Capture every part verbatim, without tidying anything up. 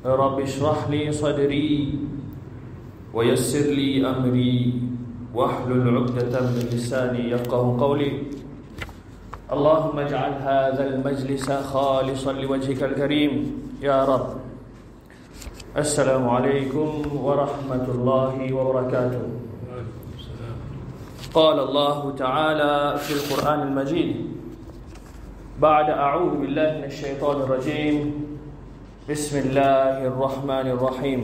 رب اشرح لي صدري ويسر لي أمري واحلل عقدة من لساني يفقه قولي اللهم اجعل هذا المجلس خالصا لوجهك الكريم يا رب. السلام عليكم ورحمة الله وبركاته. قال الله تعالى في القرآن المجيد بعد أعوذ بالله من الشيطان الرجيم بسم الله الرحمن الرحيم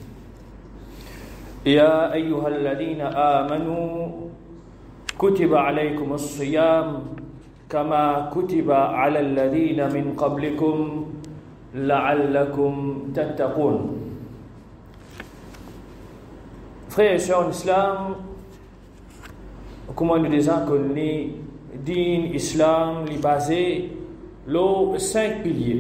يا أيها الذين آمنوا كتب عليكم الصيام كما كتب على الذين من قبلكم لعلكم تتقون. Frères et sœurs en islam, comment nous disons que le din islam est basé sur cinq piliers.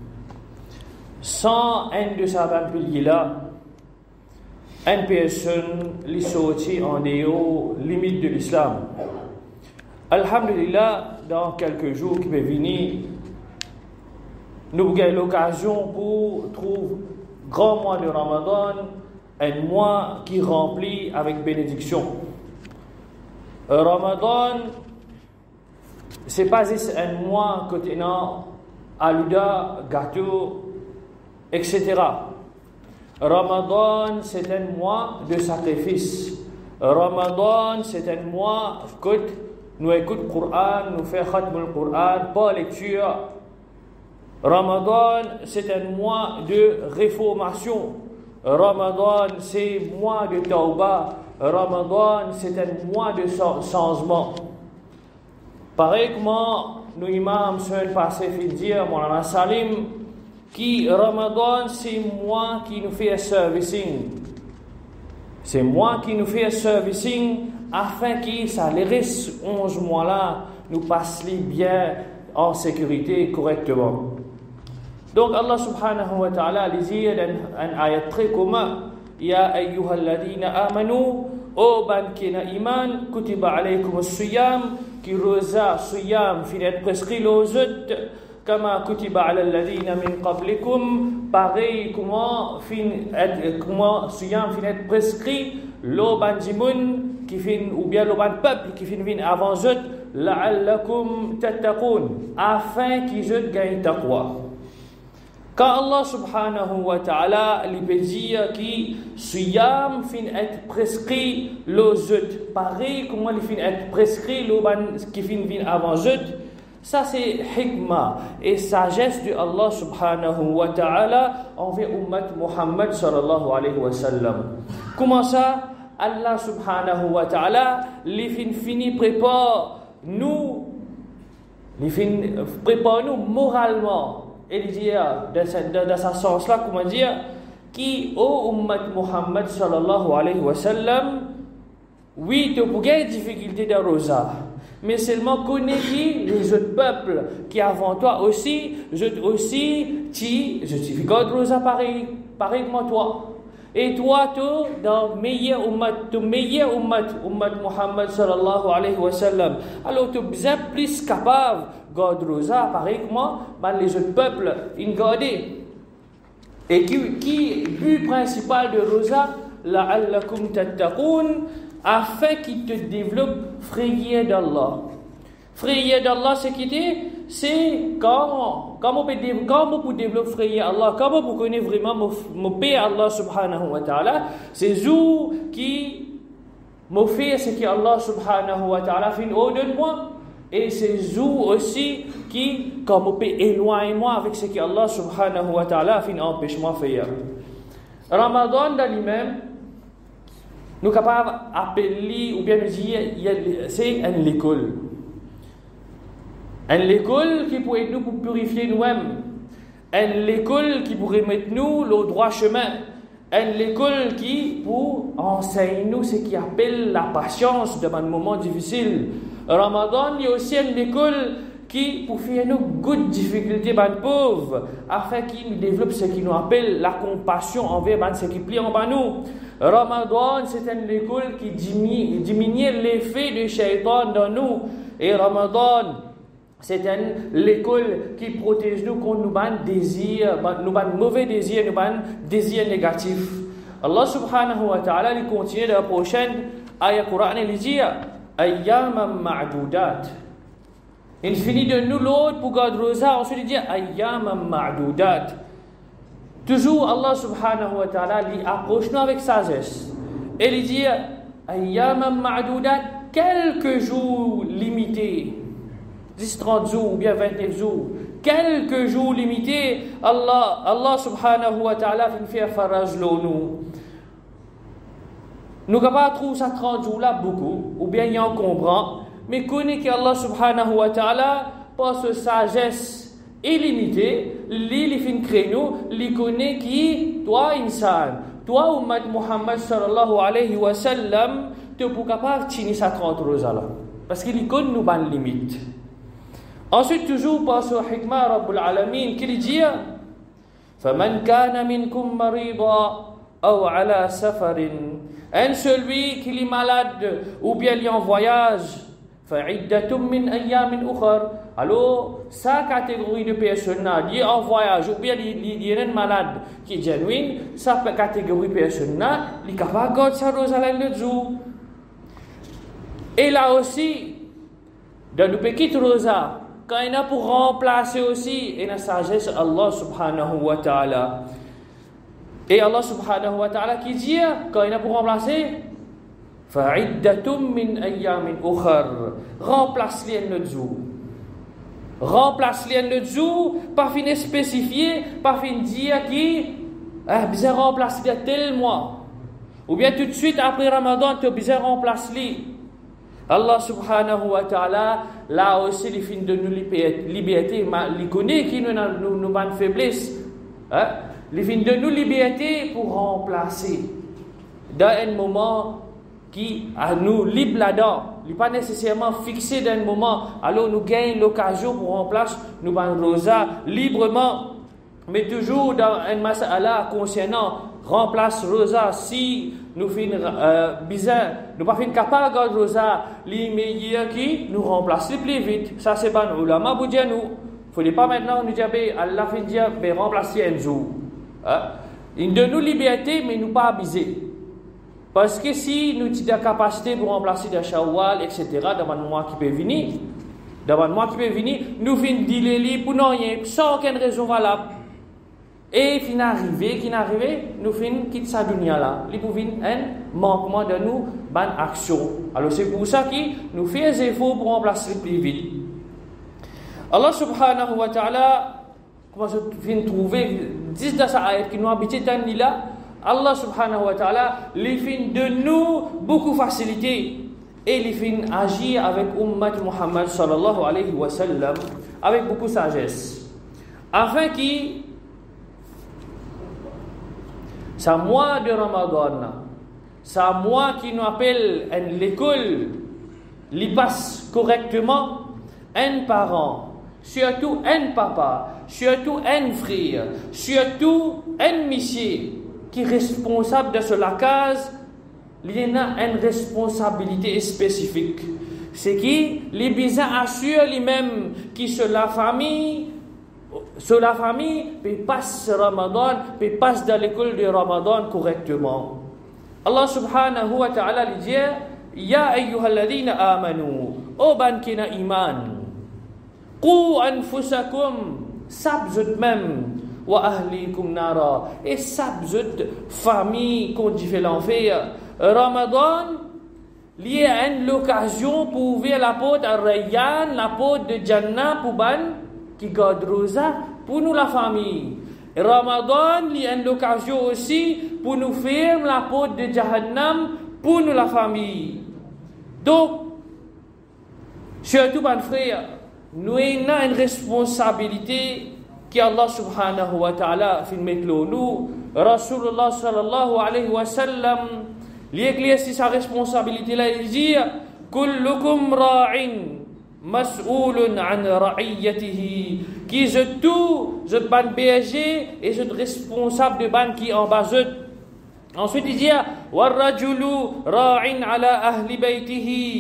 Sans un de ces piliers-là, une personne est sortie en dehors limite de l'islam. Alhamdulillah, dans quelques jours qui peuvent venir, nous avons l'occasion pour trouver grand mois de Ramadan, un mois qui remplit avec bénédiction. Ramadan, c'est pas juste un mois contenant aluda, gâteau, et cetera. Ramadan, c'est un mois de sacrifice. Ramadan, c'est un mois que nous écoutons le Coran, nous faisons khatm le Coran, pas lecture. Ramadan, c'est un mois de réformation. Ramadan, c'est un mois de tauba. Ramadan, c'est un mois de changement. Pareil comment nous imams semaine passée fait dire, Moulana Salim, qui Ramadan, c'est moi qui nous fait un servicing. C'est moi qui nous fait un servicing afin que ça les reste onze mois là, nous passe bien en sécurité correctement. Donc Allah subhanahu wa ta'ala dit dans un ayat très commun, Ya ayyuhalladhina amanu, O ban kina iman, kutiba alaykum as-siyam, qui rosa siyam finet prescrit l'ozut, kama kutiba ala alladhina min qablikum, pareil comment fin comment siyam finet prescrit lo ban jimun qui fin ou bien lo ban peuple qui fin vin avant zut, la'allakum tattaqun, afin qu'ils je gagnent taqwa. Quand Allah subhanahu wa ta'ala lui peut dire que siyam fin être prescrit le zut, pareil comment il fin être prescrit le ban qui fin vin avant zut, ça c'est hikmah et sagesse de Allah subhanahu wa ta'ala envers ummat Muhammad sallallahu alayhi wa sallam. Comment ça? Allah subhanahu wa ta'ala les fin fini prépare nous, les fin prépare nous moralement. Et dire dans sa, dans sa sens là, comment dire, qui au ummat Muhammad sallallahu alayhi wa sallam, oui, tu peux gagner des difficultés de rosa, mais seulement connais les autres peuples qui avant toi aussi, je aussi, tu, je suis de rosa pareil, pareil comme toi. Et toi, tu, dans le meilleur ummat, tu meilleur ummat, ummat Muhammad sallallahu alayhi wa sallam, alors tu es bien plus capable God rosa, pareil que moi, ben les autres peuples, ils gardaient. Et qui, qui but principal de rosa, la'allakum tattaqun, afin qu'il te développe frayeur d'Allah. Frayeur d'Allah, c'est qui dit, c'est quand, quand on peut, quand on peut développer frayeur Allah, quand on peut connaître vraiment mon Père Allah subhanahu wa ta'ala, c'est vous qui me fait ce que Allah subhanahu wa ta'ala fait au de moi. Et c'est vous aussi qui, comme on peut éloigner moi avec ce que Allah subhanahu wa ta'ala fait empêche-moi de faire. Ramadan dans lui-même, nous sommes capables d'appeler ou bien de dire c'est une école. Une école qui pourrait nous pour purifier nous-mêmes. Une école qui pourrait mettre nous le droit chemin. Une école qui pour enseigner nous ce qui appelle la patience dans un moment difficile. Ramadan, il y a aussi une école qui, pour faire nous gouttes difficultés, ben pauvres, afin qu'il nous développe ce qui nous appelle la compassion envers ben, ce qui plie en bas nous. Ramadan, c'est une école qui diminue, diminue l'effet du shaitan dans nous. Et Ramadan, c'est l'école qui protège nous contre nos désirs, nos mauvais désirs, nos désirs négatifs. Allah subhanahu wa ta'ala, il continue dans la prochaine ayah Coran, il dit Ayyaman ma'doudat. Il finit de nous l'autre pour garder rosa, ensuite il dit Ayyaman ma'doudat. Toujours Allah subhanahu wa ta'ala lui approche nous avec sagesse. Et il dit Ayyaman ma'doudat, quelques jours limités. dix, trente jours ou bien vingt-neuf jours. Quelques jours limités, Allah, Allah subhanahu wa ta'ala fait faraj nous. Nous ne pouvons pas trouver ça trente jours là beaucoup, ou bien y en comprend, mais connaît qu'Allah subhanahu wa ta'ala, par sa sagesse illimitée, lui, il fait nous, il connaît qui, toi, insan, toi, Ummat Muhammad sallallahu alayhi wa sallam, tu ne peux pas tenir ça trente jours là. Parce qu'il connaît nous ban limite. Ensuite, toujours par ce hikmah Rabbul Alamin, qu'il dit فَمَنْ كَانَ مِنْكُمْ مَرِيضًا أَوْ عَلَى سَفَرٍ. Un celui qui est malade ou bien il est en voyage, فَعِدَّةٌ مِنْ أَيَّامٍ أُخَرٍ. Alors, sa catégorie de personnes, il est en voyage ou bien il est malade qui est genuine, sa catégorie de personnes, il est capable de garder sa rose à l'un de jour. Et là aussi, dans le petit rosa, quand il a pour remplacer aussi, il y a la sagesse Allah subhanahu wa ta'ala. Et Allah subhanahu wa ta'ala qui dit, quand il a pour remplacer, fa'iddatum min ayyamin ukhar. Remplace les notre jour. Remplace les notre jour, pas fin spécifier, pas fin dire qui, ah, bien remplace les tel mois. Ou bien tout de suite après Ramadan, tu as bien remplace les. Allah subhanahu wa ta'ala, là aussi, il finit de nous liberté, il connaît qui nous nous nous une faiblesse. Hein? Il finit de nous liberté pour remplacer dans un moment qui a nous libre là-dedans. Il n'est pas nécessairement fixé dans un moment. Alors nous gagnons l'occasion pour remplacer nous ban rosa librement. Mais toujours dans un mas'ala concernant remplace rosa si nous finissons euh, bizarre, nous pas finissons capable de garder rosa, les meilleurs qui nous remplacent le plus vite. Ça c'est pas nous. Ulama vous dire nous, faut pas maintenant nous dire Allah fin dire ben remplacer un jour. Hein? Il donne nous liberté mais nous pas abuser. Parce que si nous avons la capacité pour remplacer des Shawwal, et cetera, dans le mois qui peut venir, dans le mois qui peut venir, nous finissons de les pour non rien, sans aucune raison valable. Et fin arrivé, qui arrivé, nous finissons quitter sa dunya là. Il peut venir un manquement de nous, bonne action. Alors c'est pour ça que nous faisons des efforts pour remplacer plus vite. Allah subhanahu wa ta'ala, comment je viens de trouver, dix dans sa ayat qui nous habite dans là, Allah subhanahu wa ta'ala, il fait de nous beaucoup de facilité. Et il fait agir avec Ummat Muhammad sallallahu alayhi wa sallam, avec beaucoup de sagesse. Afin qu'il c'est mois de Ramadan, c'est mois qui nous appelle l'école, l'y passe correctement un parent, surtout un papa, surtout un frère, surtout un monsieur qui est responsable de cela case, il y a une responsabilité spécifique. C'est qui les bizarres assurent lui-même qui sur la famille. Sur la famille, puis passe Ramadan, puis passe dans l'école de Ramadan correctement. Allah subhanahu wa ta'ala lui dit Ya ayyuhalladhina amanu, O ban kina iman, Qu anfusakum, sabzut même, Wa ahlikum nara, et sabzut famille qu'on dit fait l'enfer. Ramadan, lié à une occasion pour ouvrir la porte à Rayyan, la porte de Jannah pour ban qui garde rosa pour nous la famille. Ramadan il y a une occasion aussi pour nous fermer la porte de Jahannam pour nous la famille. Donc surtout mon frère, nous avons une responsabilité que Allah subhanahu wa ta'ala fait mettre nous. Rasulullah sallallahu alayhi wa sallam l'éclaircit sa responsabilité là, il dit kullukum ra'in mas'oulun an ra'iyatihi, qui je tout, je ban berger et je responsable de ban qui en bas je. Ensuite il dit wa rajulu ra'in ala ahli baytihi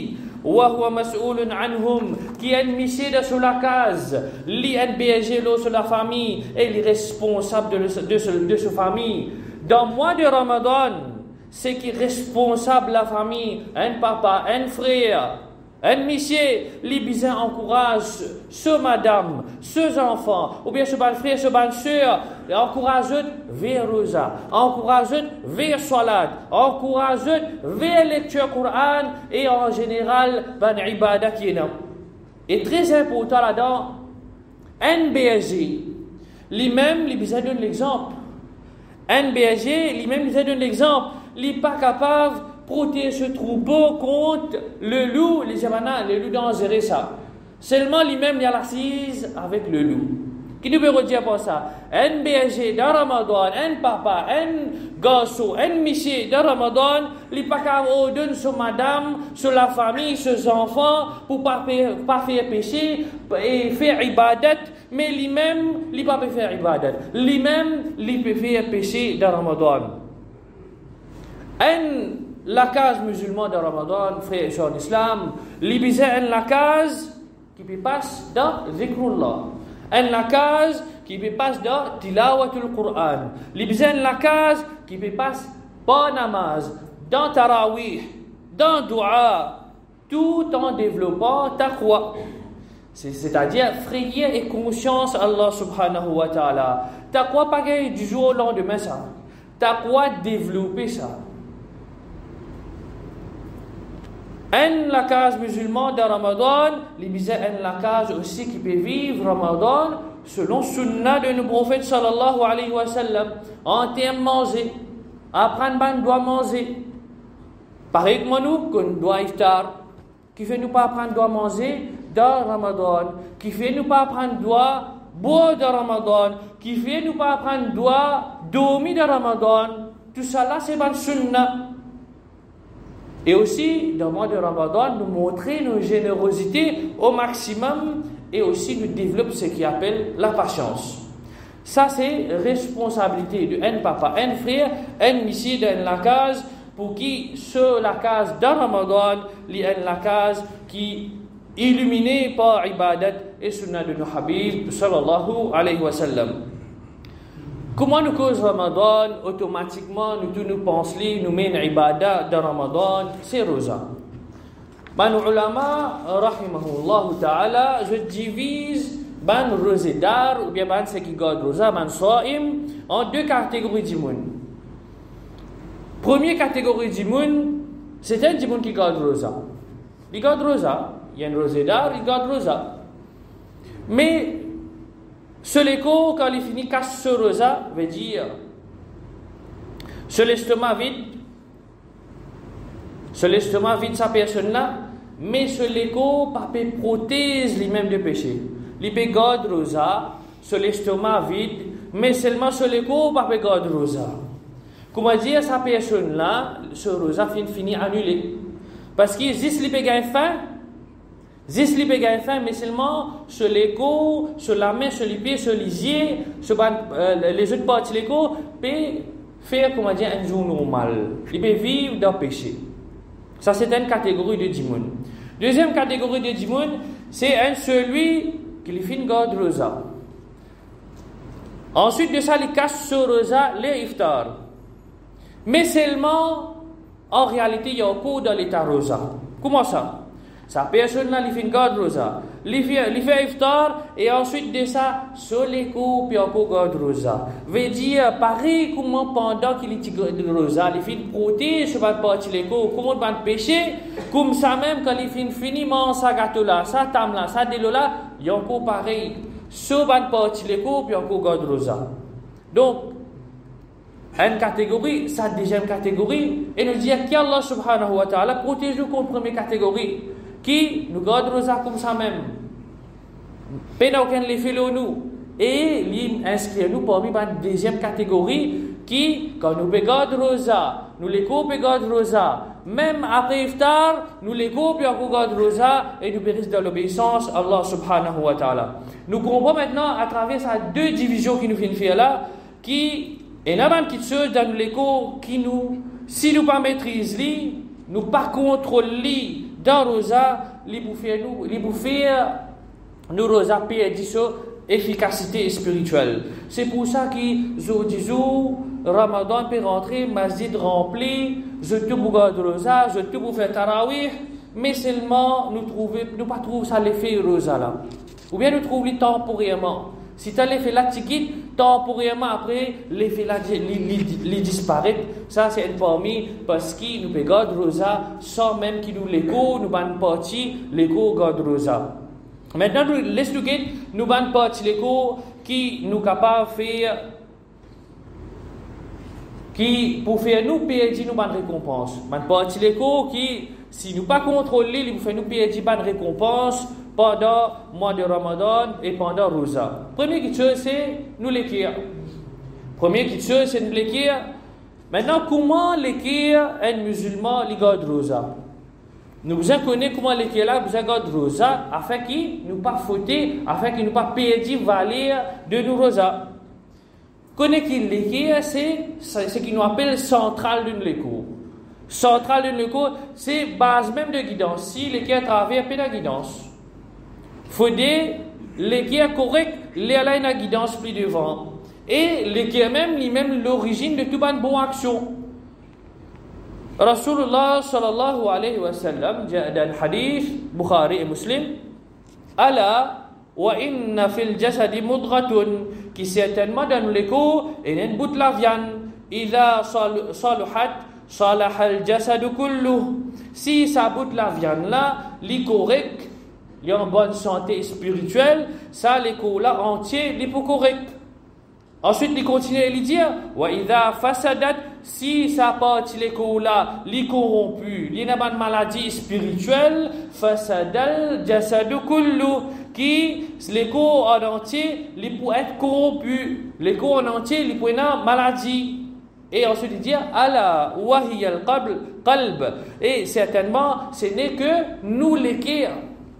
wa huwa mas'oulun anhum, qui est mission de sur la case, li est berger sur la famille, et il est responsable de, de, de, de sa famille. Dans le mois de Ramadan, c'est qui est responsable de la famille, un papa, un frère, un monsieur, les bisins encouragent ce madame, ce enfant, ou bien ce bon frère, ce bonne soeur, encouragent vers Rosa, encouragent vers Salat, encouragent vers lecture Coran et en général, ben ibadah qui est là. Et très important là-dedans, un berger, lui-même, les bisins donnent l'exemple. Un berger, lui-même, les bisins donnent l'exemple. Il n'est pas capable protéger ce troupeau contre le loup, les jamanas, le loup dangereux, ça. Seulement lui-même, il y a l'assise avec le loup. Qui nous peut dire pour ça? Un berger dans Ramadan, un papa, un garçon, un monsieur dans Ramadan, il n'est pas capable de donner sur madame, sur la famille, sur les enfants, pour ne pas, pas faire péché et faire ibadat, mais lui-même, il ne peut pas faire ibadat. Lui-même, il peut faire péché dans Ramadan. Un la case musulman de Ramadan, frère et sœurs d'Islam, li bizarre la case qui peut passer dans zikrullah, la case qui peut passer dans tilawatul Qur'an, li bizarre la case qui peut passer dans namaz, dans tarawih, dans dua, tout en développant taqwa. C'est-à-dire frayeur et conscience Allah subhanahu wa ta'ala. Taqwa pas du jour au lendemain ça. Taqwa développer ça. En la case musulman de Ramadan, les bizarres en la case aussi qui peut vivre Ramadan selon sunna de nos prophètes sallallahu alayhi wa sallam, en termes manger, apprendre qu'on doit manger. Pareil que nous, qu'on doit iftar, qui fait nous pas apprendre doit manger dans Ramadan, qui fait nous pas apprendre doit boire dans Ramadan, qui fait nous pas apprendre doit dormir dans Ramadan. Tout ça là c'est ban sunna. Et aussi, dans le mois de Ramadan, nous montrer nos générosités au maximum et aussi nous développer ce qu'on appelle la patience. Ça, c'est responsabilité de un papa, un frère, un monsieur dans la case pour qui, sur la case dans Ramadan, il y a la case qui est illuminée par ibadat et sunnah de nos Habib sallallahu alayhi wa sallam. Comment nous cause Ramadan, automatiquement, nous tous nous pensons, nous mettons ibadah dans Ramadan, c'est rosa. Ban ulama, rahimahullah ta'ala, je divise ban rosédar, ou bien ban ceux qui gardent rosa, ban saim, en deux catégories d'imoun. Première catégorie d'imoun, c'est un d'imoun qui garde rosa. Il garde rosa, il y a un rosédar, il garde rosa. Mais, ce l'écho, quand il finit casse ce rosa, veut dire ce l'estomac vide, ce l'estomac vide sa personne là, mais ce l'écho pas peut prothèse lui-même de péché. Il peut garder rosa, ce l'estomac vide, mais seulement ce l'écho pas peut garder rosa. Comment dire sa personne là, ce rosa finit fini annulé, parce qu'il existe il peut gagner faim. Zis li peut gagner faim, mais seulement sur l'écho, sur la main, sur les pieds, sur les yeux, sur euh, les autres parties de l'écho, peut faire, comment dire, un jour normal. Il peut vivre dans le péché. Ça, c'est une catégorie de dimoun. Deuxième catégorie de dimoun, c'est un celui qui lui fait une garde rosa. Ensuite de ça, il casse sur rosa les iftar. Mais seulement, en réalité, il y a encore dans l'état rosa. Comment ça? Sa personne là, il fait une garde rosa. Il fait, il fait iftar et ensuite de ça, sur les coups, puis encore garde rosa. Veut dire, pareil comment pendant qu'il est garde rosa, il fait une protège sur votre partie les coups, comment il va pécher, comme ça même quand il fait finiment sa gâteau là, sa tam là, sa délo là, il y a encore pareil. Sur votre partie les coups, puis encore garde rosa. Donc, une catégorie, sa deuxième catégorie, et nous dit qu'Allah subhanahu wa ta'ala protège nous contre la première catégorie. Qui nous garde rosa comme ça même. Pédant aucun les fait nous. Et il inscrit nous parmi la deuxième catégorie qui, quand nous garde rosa, nous les coupons garde rosa. Même après iftar, nous les coupons et garde rosa et nous périssons dans l'obéissance à Allah subhanahu wa ta'ala. Nous comprenons maintenant à travers ces deux divisions qui nous viennent faire là, qui est une qui chose dans l'écho qui nous, si nous pas maîtrisons, nous pas contrôlons dans rosa, les bouffer nous, les bouffer nous rosa perdre son efficacité spirituelle. C'est pour ça que jour du jour, Ramadan peut rentrer, masjid rempli, je te regarde rosa, je te faire tarawih, mais seulement nous trouver, nous pas trouver ça l'effet rosa là. Ou bien nous trouvons temporairement. Si tu as l'effet là, tu quittes, temporairement après, l'effet là, il disparaît. Ça, c'est une parmi parce qu'il nous garde rosa sans même qu'il nous l'écho, nous ban parti, l'écho garde rosa. Maintenant, nous laissons nous ban parti l'écho qui nous capable de faire, qui pour faire nous perdre nous ban récompense. Ban parti l'écho qui, si nous pas contrôler, il nous fait nous perdre ban récompense pendant le mois de Ramadan et pendant Rosa. Première chose, c'est nous l'écrire. Première chose, c'est nous l'écrire. Maintenant, comment l'écrire un musulman qui garde Rosa? Nous besoin connaître comment l'écrire là, besoin garde Rosa, afin qu'il ne pas fauter, afin qu'il ne pas perdre valeur de nos Rosa. Connaître qu'il l'écrire, c'est ce qu'il nous appelle centrale d'une l'écoute. Centrale d'une l'écoute, c'est base même de guidance. Si l'écrire travers la guidance. Faut dire l'équerre correct, les a une guidance plus devant. Et l'équerre même, lui-même l'origine de toute bonne bonne action. Rasulullah sallallahu alayhi wa sallam, dans le hadith, Bukhari et Muslim, Ala wa inna fil jasadi mudghatun, qui certainement dans le corps, il y a une bout de la viande, idha saluhat, salaha al jasadu kullu. Si sa bout de la viande là, li correct, il y a une bonne santé spirituelle, ça, les cours là entiers, les pour correct. Ensuite, il continue à lui dire, wa idha fasadat, si ça partie les cours là, les corrompus, il y a une maladie spirituelle, fasadal jasadu kullu, qui, les cours en entier, les pour être corrompus, les cours en entier, les pour une maladie. Et ensuite, il dit, ala wahiyal qalb, et certainement, ce n'est que nous l'équerre.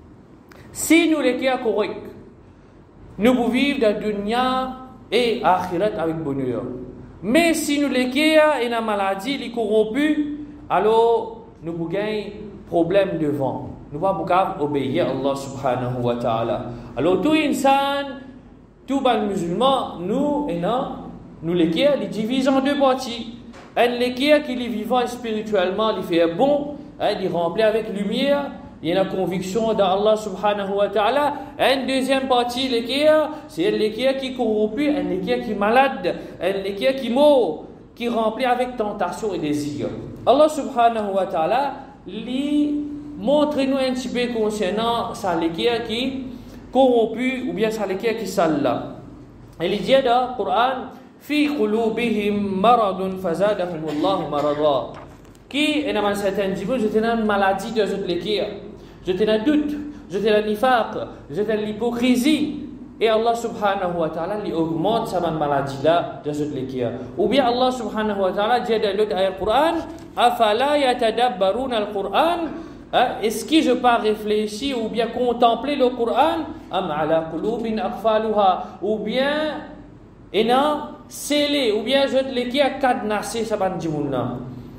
Si nous l'écrivons correct, nous pouvons vivre dans le dunya et akhirat avec bonheur. Mais si nous l'écrivons et la maladie est corrompue, alors nous pouvons gagner problème devant. Nous ne pouvons pas obéir à Allah subhanahu wa ta'ala. Alors tout insan, tout bon musulman, nous et non, nous l'écrivons, les divise en deux parties. Un l'écrivant qui est vivant spirituellement, il fait bon, il remplit avec lumière. Il y a la conviction d'Allah subhanahu wa ta'ala. Une deuxième partie, l'équerre, c'est l'équerre qui est corrompu, un l'équerre qui est malade, un l'équerre qui est mort, qui est rempli avec tentation et désir. Allah subhanahu wa ta'ala lui montre-nous un petit peu concernant ça l'équerre qui est corrompu ou bien ça l'équerre qui est sale là. Il dit dans le Coran, fi qulubihim maradun fazadahum Allah marada. Qui est dans certains niveaux, j'étais dans une maladie de cette l'équerre. J'étais dans le doute, j'étais dans l'ifaq, j'étais dans l'hypocrisie. Et Allah subhanahu wa ta'ala lui augmente sa maladie là de cette l'équerre. Ou bien Allah subhanahu wa ta'ala dit dans l'autre ayat Coran, afala yatadabbarun al-Quran, est-ce que je pas réfléchir ou bien contempler le Coran, am ala qulubin aqfaluha, ou bien et non scellé, ou bien je l'équerre cadenassé sa bandimoun là.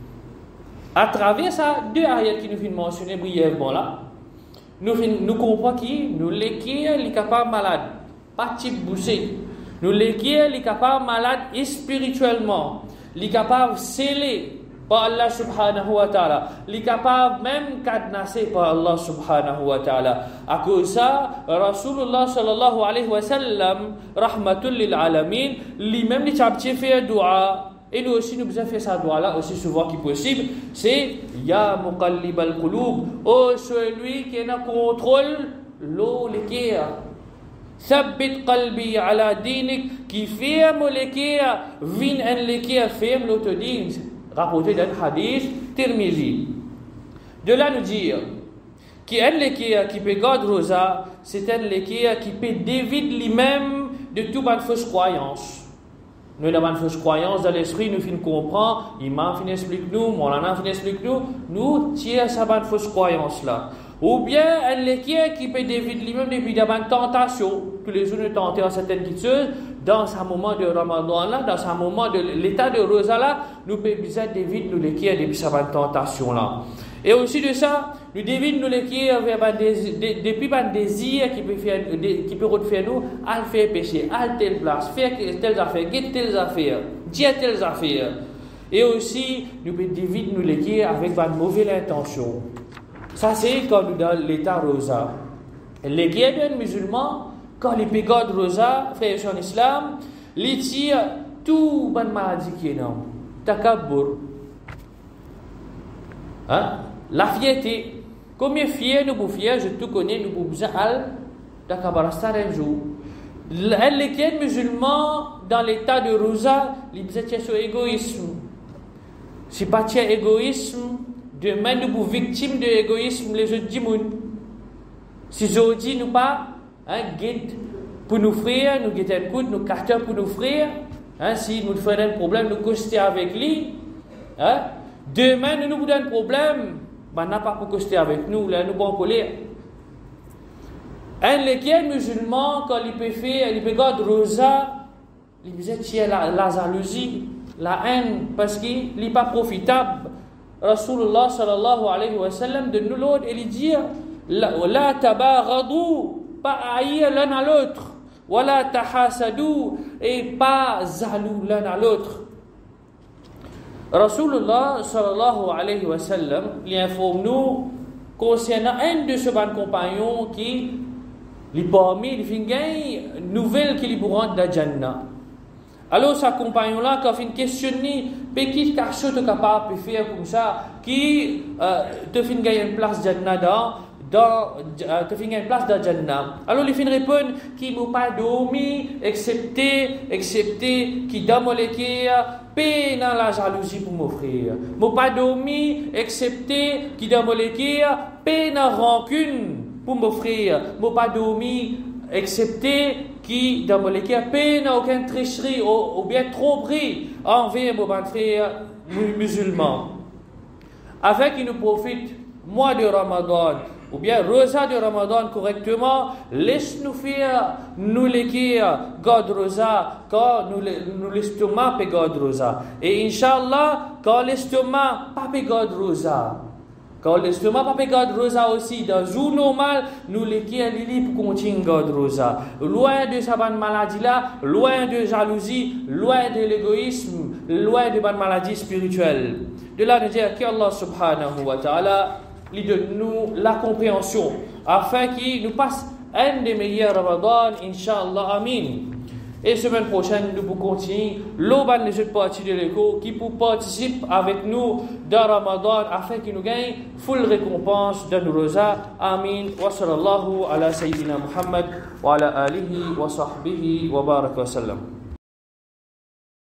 À travers ça, deux ayats qui nous viennent mentionner brièvement là, nous, nous comprenons qui nous l'équerre est capable malade, pas type bouché. Nous l'équerre est capable malade spirituellement, est capable scellé par Allah subhanahu wa ta'ala, est capable même cadenassé par Allah subhanahu wa ta'ala. À cause de ça, Rasulullah sallallahu alayhi wa sallam, rahmatul lil alamin, lui-même il a fait dua. Et nous aussi, nous devons faire ça doigt-là aussi souvent que possible. C'est Ya muqallib al-qulub. Oh, celui qui a contrôle l'eau, l'équerre. Thabbit qalbi ala dinik. Qui ferme l'équerre. Vin en l'équerre, ferme l'autodine. Rapporté dans le hadith Tirmizi. De là, nous dire qu'un l'équerre qui peut garder rosa, c'est un l'équerre qui peut dévider lui-même de toute bonne fausse croyance. Nous avons une fausse croyance dans l'esprit, nous finissons comprendre, Imam finit explique nous, Moulana finit explique nous, nous tirons sa bonne fausse croyance là. Ou bien un l'équerre qui peut dévider lui-même depuis d'avoir une tentation. Tous les jours nous tentons à certaines choses, dans ce moment de Ramadan là, dans ce moment de l'état de Rosa là, nous pouvons bien dévider nous l'équerre depuis sa bonne tentation là. Et aussi de ça, nous devons nous l'écrire depuis un désir qui peut faire, qui peut faire nous, à faire péché, à telle place, faire telles affaires, guetter telles affaires, dire telles affaires. Et aussi, nous devons nous l'écrire avec une mauvaise intention. Ça, c'est quand nous dans l'état rosa. Les guerriers musulmans, quand les pégots de rosa, frères en islam, les tirent tout bonne maladie qui est là. Takabbur. Hein? La fierté. Combien fier nous pour fier, je te connais, nous pour besoin al d'akabarastar un jour. Les guerriers musulmans, dans l'état de rosa, ils besoin sur égoïsme. Si pas tiens égoïsme, demain nous sommes victimes de l'égoïsme les autres dimoun. Si aujourd'hui nous pas hein, guide pour nous frères, nous guide un coup, nous cartons pour nous frères, hein, si nous faisons un problème, nous coster avec lui. Hein, demain nous nous avons un problème, ben n'a pas pour coster avec nous, là nous bon colère. Un lesquels musulman quand il peut faire, il peut garder rosa, il peut tirer la, la jalousie, la haine, parce qu'il n'est pas profitable. Rasulullah sallallahu alayhi wa sallam de nous l'autre, il dit la tabaghadu, pas haïr l'un à l'autre, wala tahasadu, et pas jaloux l'un à l'autre. Rasulullah sallallahu alayhi wa sallam il informe nous concernant un de ses bons compagnons qui les parmi les fingain nouvelle qui lui rentre dans Jannah. Alors, sa compagnon-là, quand il questionne, qui est-ce que capable de faire comme ça, qui euh, te fait gagner une place Jannah dans, dans euh, te fait gagner une place dans Jannah. Alors, il fin répond qui m'a pas dormi, excepté, excepté, qui dans mon l'équerre, paix dans la jalousie pour m'offrir. M'a pas dormi, excepté, qui dans mon l'équerre, paix dans rancune pour m'offrir. M'a pas dormi, excepté qui dans mon équipe n'a aucune tricherie ou, ou bien tromperie envers mon frère musulman. Avec qu'il nous profite mois de Ramadan ou bien rosa de Ramadan correctement, laisse-nous faire nous l'équipe God rosa quand nous, nous l'estomac peut God rosa. Et Inch'Allah, quand l'estomac pas peut God rosa. Quand l'estomac pas garde rosa aussi, dans le jour normal, nous les qui pour continuer garde rosa. Loin de sa bonne maladie là, loin de jalousie, loin de l'égoïsme, loin de bonne maladie spirituelle. De là de dire qu'Allah subhanahu wa ta'ala lui donne nous la compréhension afin qu'il nous passe un des meilleurs Ramadan, Inch'Allah, Amin. Et semaine prochaine, nous pourrons continuer l'auban de cette partie de l'écho qui pour participer avec nous dans Ramadan afin qu'il nous gagne full récompense de nos rosa. Amin. Wa sallallahu ala sayyidina Muhammad wa ala alihi wa sahbihi wa baraka wa sallam.